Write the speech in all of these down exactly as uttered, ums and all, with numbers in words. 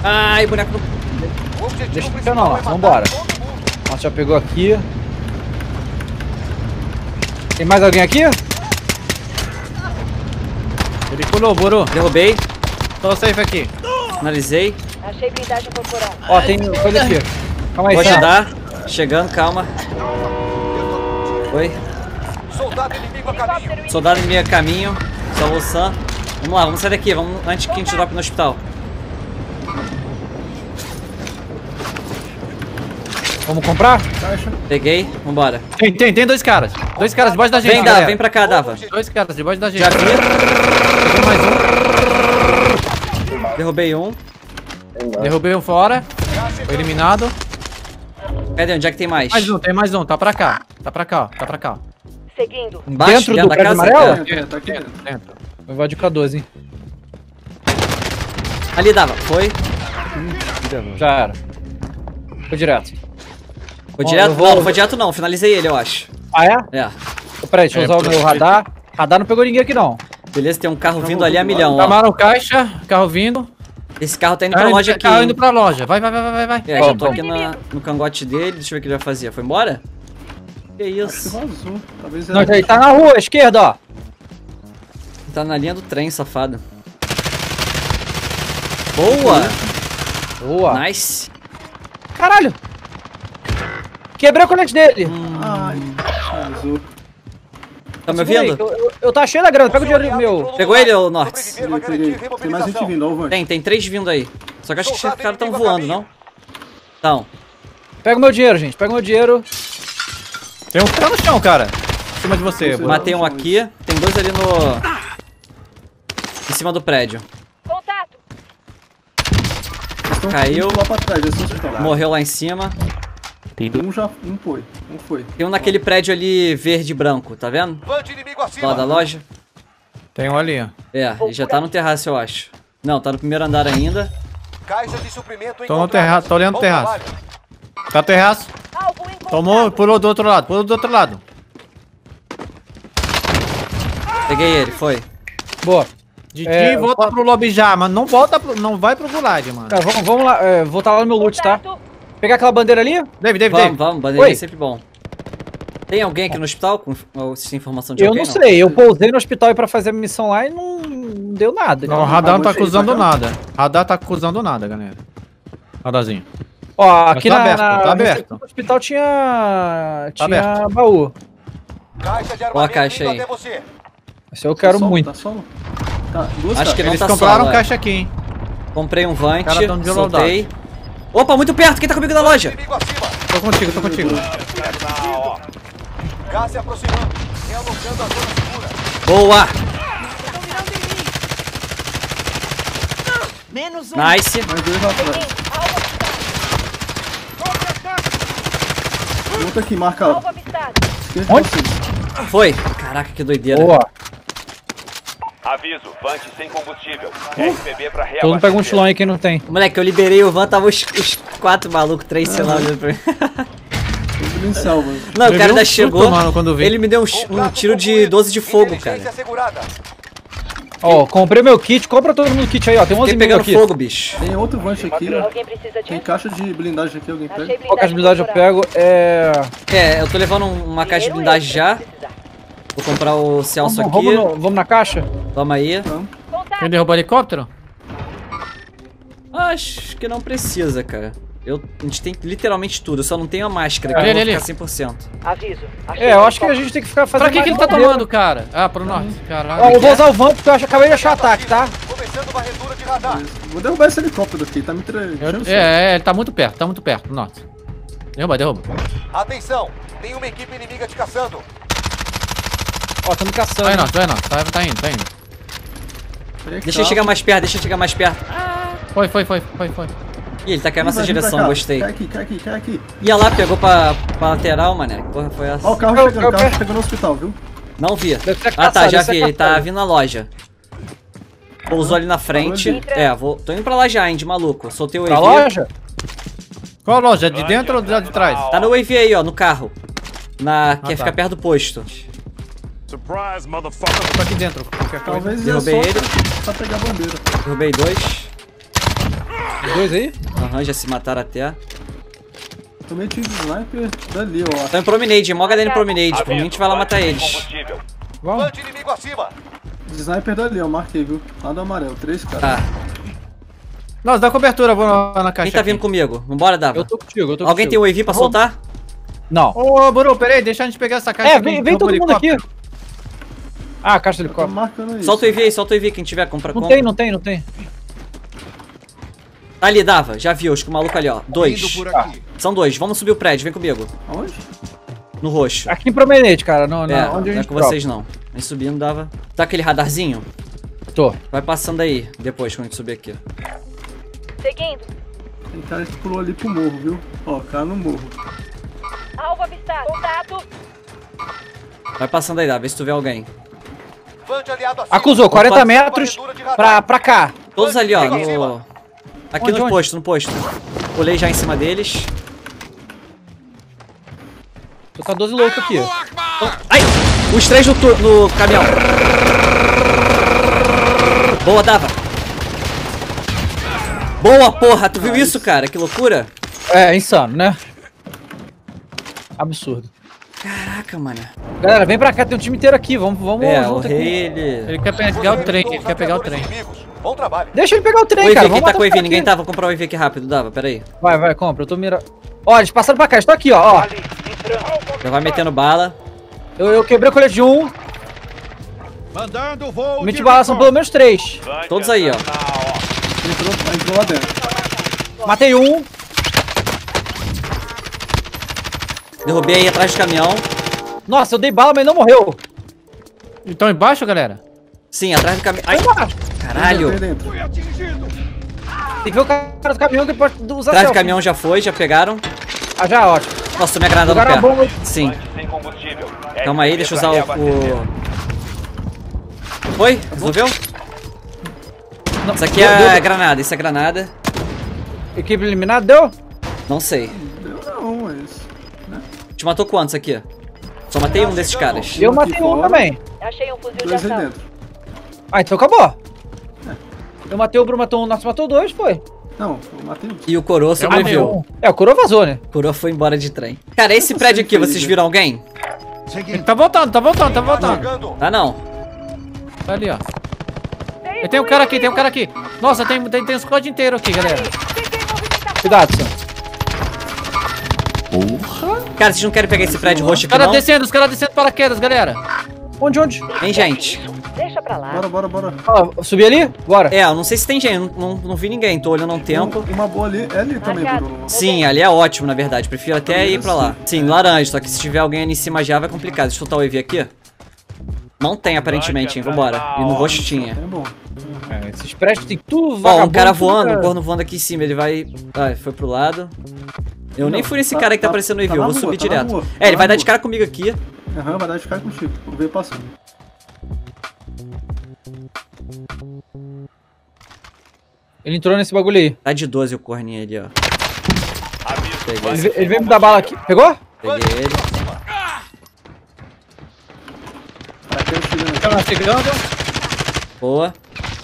Ai, boneco no... Deixa eu não, vambora. Nossa, já pegou aqui. Tem mais alguém aqui? Ele pulou, Buru. Derrubei. Tô safe aqui. Finalizei. Achei blindagem corporal. Ó, tem coisa aqui. Calma aí, Vou Sam. ajudar. Chegando, calma. Oi. Soldado inimigo a caminho. Soldado inimigo a caminho. Salvou o Sam. Vamos lá, vamos sair daqui. Vamos antes que a gente drope no hospital. Vamos comprar? Peguei. Vambora. Tem, tem, tem dois caras. Dois caras debaixo da gente. Vem, Dava. galera. Vem pra cá, Dava. Dois caras debaixo da gente. Já vi. Peguei mais um. Derrubei um. Derrubei um fora. Foi eliminado. Cadê? Onde é que tem mais? Mais um, tem mais um. Tá pra cá. Tá pra cá, ó. Tá pra cá. Ó. Seguindo. Embaixo, Dentro dentro do da prédio casa? amarelo? É. Dentro, tá aqui dentro. dentro. Eu vou de K doze, hein? Ali, Dava. Foi. Já era. Foi direto. Foi Ó, direto? eu vou- Não, não foi direto não. Finalizei ele, eu acho. Ah, é? É. Ô, Peraí, deixa eu É, usar o meu procedo. radar. Radar não pegou ninguém aqui, não. Beleza, tem um carro vindo ali a milhão, ó. Chamaram caixa, carro vindo. Esse carro tá indo pra Carro, loja aqui, carro hein? indo pra loja. Vai, vai, vai, vai, vai. É, já Vamos, tô aqui vamos. na- no cangote dele. Deixa eu ver o que ele vai fazer. Foi embora? Que isso? Vazou. Talvez Não, ele tá na rua, esquerda, ó. Tá na linha do trem, safado. Boa! Boa. Nice. Caralho. Quebrei o colete dele. Ai, vazou. Tá me Segura aí, ouvindo? Eu, eu, eu tá cheio da grana, pega o dinheiro meu. Pegou ele, ô Nortes? Peguei, peguei. Tem mais gente vindo, ó, o Vante. Tem, tem três vindo aí. Só que eu acho que os caras tão voando, não? Então. Pega o meu dinheiro, gente. Pega o meu dinheiro. Tem um cara no chão, cara. Em cima de você. Buru. Matei um aqui. Tem dois ali no... Em cima do prédio. Contato. Eles tão Caiu. indo lá pra trás, eles estão hospital. Morreu lá em cima. Um já um foi, um foi. Tem um naquele prédio ali verde e branco, tá vendo? Vante inimigo Lá acima. da loja. Tem um ali, ó. É, ele já tá no terraço, eu acho. Não, tá no primeiro andar ainda. Caixa de suprimento Tô no encontradas. terraço, tô olhando o Bom terraço. trabalho. Tá no terraço. Alvo encontrado. Tomou, pulou do outro lado, pulou do outro lado. Peguei ele, foi. Boa. Didi, É, volta eu- pro lobby já, mas não volta pro, não vai pro gulag, mano. Cara, vamos, vamos lá. É, voltar lá no meu loot, tá? Contato. Pegar aquela bandeira ali? David, David, Vamos, David. vamos, bandeirinha Oi. é sempre bom. Tem alguém aqui no hospital com ou se tem informação de Eu alguém? não sei. Eu pousei no hospital aí pra fazer a missão lá e não, não deu nada. Não, o radar não tá Bagulho cheio acusando pra cá. nada. Radar tá acusando nada, galera. Radarzinho. Ó, aqui tá na, aberto, na tá aberto. no hospital tinha Tá tinha baú. Caixa de Ó a armamento caixa indo aí. até você. Isso eu quero Tá solo, muito. Tá solo? Tá, duas Acho que caixas. não Eles tá compraram solo, é. caixa aqui, hein. Comprei um Vante, Os caras tão de soltei. Opa, muito perto! Quem tá comigo na loja? Inimigo acima. Tô contigo, tô contigo. Gás se aproximando. Realocando a zona segura. Boa! Menos um. Nice! Mais dois lá atrás. Alvo avistado. Outro aqui, marca Alvo avistado. esquerda Onde? pra cima. Foi! Caraca, que doideira. Boa. Aviso, Vante sem combustível. R P B pra Todo mundo pega um chilão aí quem não tem. Moleque, eu liberei o Van, tava os, os quatro malucos, três, sei lá, olhando pra mim. Tudo em salva. Não, o Levei cara um ainda susto, chegou, mano, quando vi. ele me deu um, ch- um tiro de doze de fogo, cara. Inteligência assegurada. Ó, comprei meu kit. Compra todo mundo o kit aí, ó. Tem onze Fiquei mil pegando aqui. fogo, bicho. Tem outro Vante aqui, ó. Alguém precisa de Tem caixa de blindagem aqui, alguém Achei pega. Qual que é a habilidade eu corporal. pego? É... É, eu tô levando um- uma caixa de Dinheiro blindagem extra, já. se precisar. Vou comprar o Celso Vamos, aqui. vamos, no- vamos na caixa? Toma aí. Contato. Quem derrubou o helicóptero? Acho que não precisa, cara. Eu, a gente tem literalmente tudo, eu só não tenho a máscara, que Ali, eu vou ali, ficar ali. cem por cento. Aviso. Achei É, eu um acho que a copo. gente tem que ficar fazendo. Pra que, que ele tá mais bandeira. tomando, cara? Ah, pro norte. Caralho. Ó, eu vou usar o Vamp porque eu acho- acabei de achar ataque, tá? Começando varredura de radar. Vou derrubar esse helicóptero aqui, tá me tra... Eu- enchendo o saco. é, é, ele tá muito perto, tá muito perto, norte. Derruba, derruba. Atenção, tem uma equipe inimiga te caçando. Ó, tamo caçando. Vai, norte, vai, norte. Tá, tá indo, tá indo. Peraí que Deixa tá. eu chegar mais perto, deixa eu chegar mais perto. Foi, foi, foi, foi, foi. Ih, ele tá caindo na nossa Vai, vem pra direção, cá. gostei. Cai aqui, cai aqui, cai aqui. Ia lá, pegou pra, pra lateral, mané. Porra, foi essa? Ó o carro Eu- chegando, eu o carro quero- chegando no hospital, viu? Não vi. Deve ser Ah tá, caçado, já deve ser vi, ele tá caçado. vindo na loja. Pousou ali na frente. Aonde? É, vou, tô indo pra lá já, hein, de maluco. Soltei o Pra U A V. loja? Qual loja? De dentro ou de lá de trás? Tá no U A V aí, ó, no carro. Na, que tá. fica perto do posto. Surprise, motherfucker. Tô aqui dentro, qualquer coisa. Talvez é Derrubei só ele. pra pegar a bandeira. Derrubei dois. Dois aí? Aham, já se mataram até. Tomei tiro de sniper dali, ó. Estão em promenade, mó galera em promenade. Por mim a gente vai lá matar eles. Combustível. Vamos. De sniper dali, ó. Marquei, viu? Lá do amarelo. Três, cara. Tá. Nossa, dá cobertura, eu vou na, na caixa. Quem tá vindo aqui. comigo? Vambora, Dava. Eu tô contigo, eu tô Alguém tem contigo. o E V pra soltar? Não. Ô, Buru, peraí, deixa a gente pegar essa caixa É, aqui. vem, vem Vamos todo mundo aqui. helicóptero. Ah, caixa de Tô helicóptero. marcando isso. Solta o E V aí, solta o E V. Quem tiver, compra, Não compra. tem, não tem, não tem. Tá ali, Dava. Já viu, acho que o maluco ali, ó. Dois. Tá. São dois. Vamos subir o prédio, vem comigo. Aonde? No roxo. Aqui em Promenade, cara. Não, não, É, onde a não é gente com troca. vocês não. Vem subindo, Dava. Tá aquele radarzinho? Tô. Vai passando aí, depois, quando a gente subir aqui. Seguindo. Tem cara que pulou ali pro morro, viu? Ó, cara no morro. Alvo avistado. Contato. Vai passando aí, Dava. Vê se tu vê alguém. Acusou, quarenta metros pra, pra cá. Todos ali, ó. No... Aqui Onde, no onde? posto, no posto. Pulei já em cima deles. Tô com a doze louco aqui. Ai! Os três no, tu- no caminhão. Boa, Dava. Boa, porra. Tu viu isso, cara? Que loucura. É, insano, né? Absurdo. Caraca, mano. Galera, vem pra cá, tem um time inteiro aqui. Vamos, vamos É, o junto aqui. rei, ele... Ele quer pegar o trem, ele quer pegar o trem. Deixa ele pegar o trem, O E V, cara. quem Vamos tá matar com o E os V? caras Ninguém aqui. tá. Vou comprar o E V aqui rápido, Dava. Pera aí. Vai, vai, compra. Eu tô mirando. Ó, eles passaram pra cá. Estou aqui, ó. ó. Já vai metendo bala. Eu, eu quebrei o colete de um. Mandando voo. Mente de bala são pelo menos três. Vante Todos aí, ó. entrando na ó. Entrou, entrou lá dentro. Matei um. Derrubei aí atrás do caminhão. Nossa, eu dei bala, mas não morreu. Então embaixo, galera? Sim, atrás do caminhão. Ai, Foi embaixo. caralho. Entrei dentro. Tem que ver o cara do caminhão que pode usar Atrás do selfie. caminhão já foi, já pegaram. Ah, já, ótimo. Nossa, tomei a granada no Jogaram a pé. bomba. Sim. Vante sem combustível. Calma aí, R P B deixa eu pra usar reabastecer. o... Foi? Resolveu? Não, Isso aqui deu- é deu- granada, isso é granada. Equipe eliminada, deu? Não sei. Deu não, mas... Te matou quantos aqui? Só matei um desses caras. Eu aqui matei um fora. também. Achei um fuzil de Dois aí assalto. dentro. Ah, então acabou. Eu matei o Bruno, matou um, nossa, matou dois, foi. Não, eu matei um. E o Coroa sobreviveu. matei um. É, o Coroa vazou, né? O Coroa foi embora de trem. Cara, esse prédio aqui, vocês viram alguém? Ele tá voltando, tá voltando, tá voltando. Tá não. Tá ali, ó. E tem um cara aqui, tem um cara aqui. Nossa, tem, tem, tem um squad inteiro aqui, galera. Cuidado, Sam. Cara, vocês não querem pegar esse prédio roxo Os aqui caras não? descendo, os caras descendo paraquedas, galera. Onde, onde? Hein, gente? Deixa pra lá. Bora, bora, bora. Ó, subir ali? Bora. É, eu não sei se tem gente, não, não, não vi ninguém, tô olhando há um tempo. Uma boa ali. É ali também, Marcado. Bruno. Sim, ali é ótimo, na verdade. Prefiro até ir pra lá. Sim, laranja, só que se tiver alguém ali em cima já vai complicado. Deixa eu soltar o E V aqui. Não tem, aparentemente, hein? Vambora. E no roxo tinha. É bom. É, esses prédios tem tudo Ó, um vagabundo, cara tudo, voando, um cara. corno voando aqui em cima. Ele vai... Ah, foi pro lado. Eu nem fui nesse tá- cara que tá tá- aparecendo no E V, tá eu na vou rua, subir tá na direto. rua, É, ele tá vai na dar de rua. cara comigo aqui. Aham, vai dar de cara contigo. Vou ver passando. Ele entrou nesse bagulho aí. Tá de doze o corninho ali, ó. Aviso. Peguei, Ele, Vante ve- ele sem veio me dar bala aqui. Pegou? peguei ele. Pra que eu chego aqui? Tá chegando. Boa.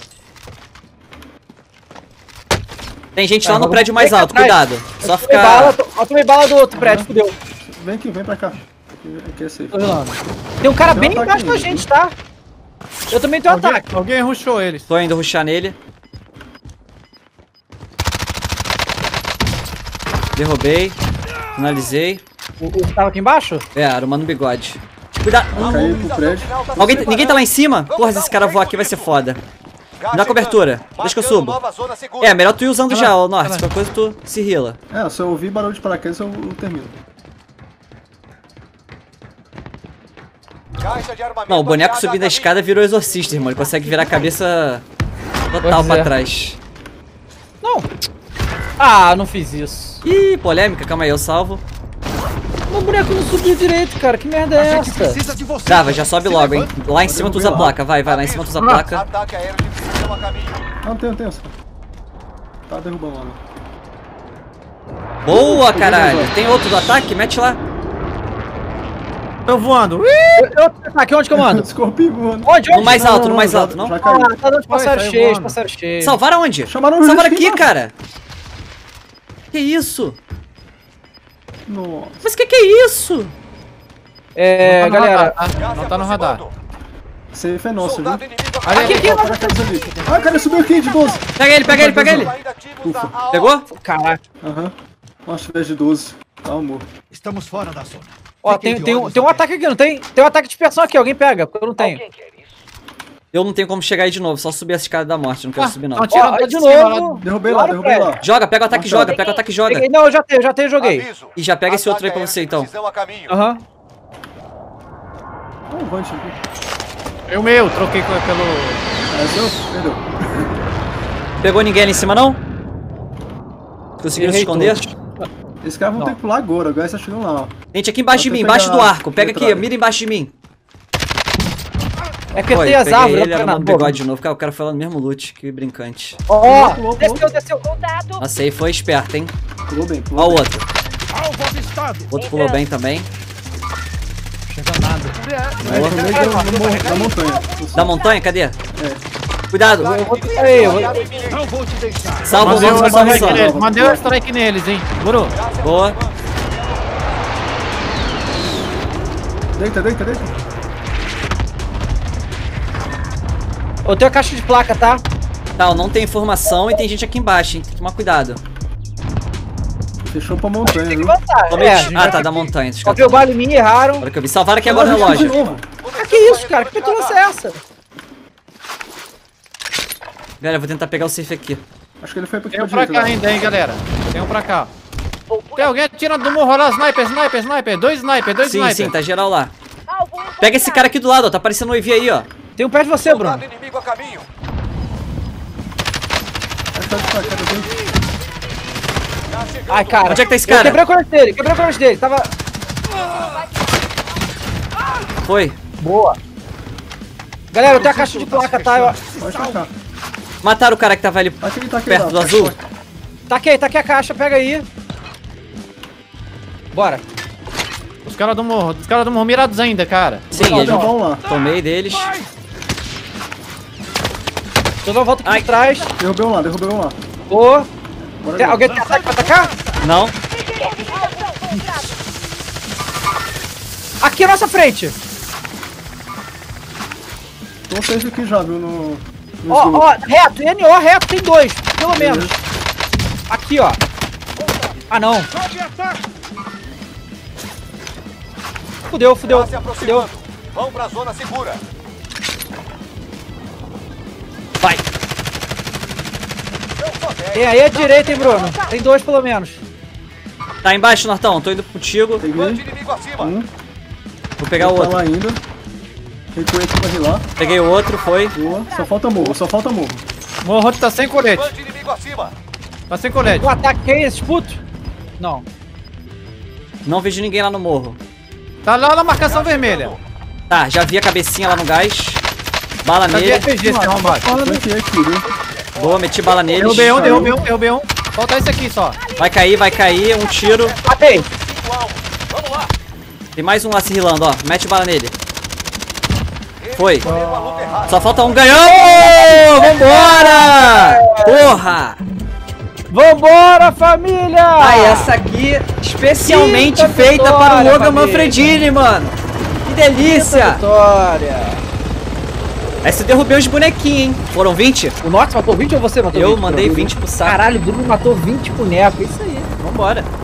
Tem gente lá Ah, no vamos- prédio mais vem cá alto, atrás. cuidado. Só Eu tomei ficar... bala, to- eu tomei bala do outro prédio, fudeu. Vem aqui, vem pra cá. Aqui, aqui é safe. Tô relando. Tem um cara Tem um bem ataque embaixo da aí, gente, tá? Eu também tenho Alguém, ataque. alguém rushou eles. Tô indo rushar nele. Derrubei. Finalizei. O, o que tava aqui embaixo? É, era o mano bigode. Cuidado. Caiu pro prédio. Alguém, ninguém tá lá em cima? Porra, se esse cara voar aqui vai ser foda. Me dá cobertura. Deixa que eu subo. É, melhor tu ir usando já, ô Norte. Qualquer coisa tu se rila. É, se eu ouvir barulho de paraquedas, eu, eu termino. Não, o boneco subindo a escada virou exorcista, irmão. Ele consegue virar a cabeça total Pois pra é. trás. Não. Ah, não fiz isso. Ih, polêmica. Calma aí, eu salvo. Meu boneco não subiu direito, cara. Que merda é essa? Dava, já sobe logo, hein. Lá em cima tu usa a placa. Vai, vai. Lá em cima tu usa a placa. Não, tem, tem. Só. Tá derrubando lá, né? Boa, caralho. Tem outro do ataque? Mete lá. Tô voando. Eu, eu, ataque, onde que eu mando? Escorpião, mano. Onde, onde? No mais Não, alto, não, no mais já- alto, não? Já caiu. Ah, tá dando passaram saiu cheio, voando. passaram cheio. Salvaram onde? Chamaram o Salvaram Justin, aqui, mano. cara. Que isso? Nossa. Mas que que é isso? É, Não tá no galera. radar, tá? Não tá no radar. Safe é nosso, viu? Ali, Aqui, ali. aqui, Ó, cara, cara, ali. Ah, cara, subiu aqui de doze. Pega ele, pega ele, pega ele. Ufa. Pegou? Caraca. Aham. Nossa, se tivesse de doze. Tá, amor. Estamos fora da zona. Ó, tem, tem, um, tem um ataque aqui, não tem? Tem um ataque de dispersão aqui, alguém pega, porque eu não tenho. Eu não tenho como chegar aí de novo, só subir a escada da morte, não quero Ah, subir não. tão tirando Ó, de de cima novo. lá. Derrubei lá, Claro, derrubei Fred. lá. Joga, pega o ataque e joga, pega o ataque e joga. Peguei. Não, eu já tenho, já tenho, joguei. E já pega esse outro aí pra você então. Aham. Ah, um Vant aqui. Eu meu, troquei com- pelo... É, seu? Perdeu. Pegou ninguém ali em cima não? Conseguiram se Errei esconder? todos. Esses caras vão Não. ter que pular agora, agora eles tá chegando lá, ó. Gente, aqui embaixo de Vou mim, até embaixo do pegar arco. Pega aqui, metralha. mira embaixo de mim. É que Foi, tem as peguei árvores. ele, ó, era na no boca. bigode de novo. Cara, o cara foi lá no mesmo loot, que brincante. Ó, Pulou, pulou, desceu, desceu. Contato. Nossa, aí foi esperto, hein? Pulou bem, Ó pulou o bem. outro. Alvo avistado. O outro pulou bem também. Chega nada. É, no meio da- no morro- da montanha. Da montanha, cadê? É. Cuidado. Eu vou aí, eu vou... Não vou te deixar. Salva os Mandei outros um pra strike missão. neles, mandei um strike neles, hein. Guru. Boa. Deita, deita, deita. Eu tenho a caixa de placa, tá? Tá, não tem informação e tem gente aqui embaixo, hein? Tem que tomar cuidado. Fechou pra montanha, Tem que viu? avançar. Tomei- É, a gente ah, vai- tá, da montanha. Esses Só caras viu o tão- baile em mim, erraram. Agora que eu vi. Salvaram aqui agora o Ah, relógio. de novo. Ah, que isso, cara? Que petulância é essa? Galera, eu vou tentar pegar o safe aqui. Acho que ele foi pra aqui Tem um pra pra direita. cá lá. ainda, hein, galera. Tem um pra cá. Tem alguém atirando do morro lá. Sniper, sniper, sniper. Dois sniper, dois Sim, sniper. sim, tá geral lá. Alvo encontrado. Pega esse cara aqui do lado, ó. Tá aparecendo um E V aí, ó. Tem um pé de você, Bruno. inimigo a caminho. Acho que tá de facada, viu? Ai, cara. Onde é que tá esse Eu cara? quebrei o corte dele, quebrei o corte dele. Tava... Foi. Boa. Galera, eu tenho a caixa de placa, tá? Eu... Pode tacar. Mataram o cara que tava ali Aqui ele tá aqui perto lá, do tá azul. aqui. Taquei, taquei a caixa, pega aí. Bora. Os caras do morro. Os caras do morro mirados ainda, cara. Sim, Vamos lá, ele... vamos lá. Tomei deles. Deixa eu dar uma volta aqui Ai. por trás. Derrubei um lá, derrubei um lá. Boa. Bora Tem, ver. alguém tem ataque pra atacar? Não. Aqui à nossa frente. Tô safe aqui já, viu? No. no Ó, esgoto. ó, reto, N O reto, tem dois, pelo menos. Aqui, ó. Ah, não. Fudeu, fudeu, Tá se fudeu. aproximando. Vão pra zona segura. Vai. Tem aí à direita, hein, Bruno? Tem dois, pelo menos. Tá embaixo, Nortão. Tô indo contigo. Peguei. Bande inimigo acima. Um. Vou pegar o Tá outro. lá ainda. Recuei aqui pra rilar. Peguei o outro, foi. Boa. Só falta morro, só falta morro. Morro tá sem colete. Bande inimigo acima. Tá sem colete. O ataque quem? Esses putos? Não. Não vejo ninguém lá no morro. Tá lá na marcação vermelha. Tá, já vi a cabecinha lá no gás. Bala Tá de nele. R P G esse arrombado. Flanquei aqui, viu? Boa, meti bala neles. Derrubei um, derrubei um, derrubei um. Falta esse aqui só. Vai cair, vai cair. Um tiro. Matei. Cinco alvos. Vamos lá. Tem mais um lá se rilando, ó. Mete bala nele. Foi. Escolheram a luta errada. Só falta um. Ganhou! Vambora! Porra! Vambora, família! Ah, essa aqui especialmente Quinta feita para o vitória, Logan família. Manfredini, mano. Que delícia! Vitória! Essa eu derrubei uns bonequinhos, hein? Foram vinte? O Norte matou vinte ou você matou vinte? Eu mandei vinte pro saco. Caralho, o Bruno matou vinte bonecos, isso aí. Vambora.